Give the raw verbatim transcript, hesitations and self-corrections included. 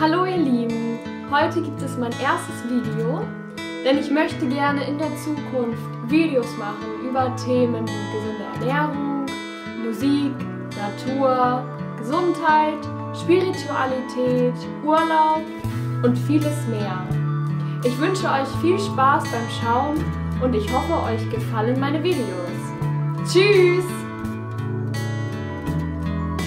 Hallo ihr Lieben, heute gibt es mein erstes Video, denn ich möchte gerne in der Zukunft Videos machen über Themen wie gesunde Ernährung, Musik, Natur, Gesundheit, Spiritualität, Urlaub und vieles mehr. Ich wünsche euch viel Spaß beim Schauen und ich hoffe, euch gefallen meine Videos. Tschüss!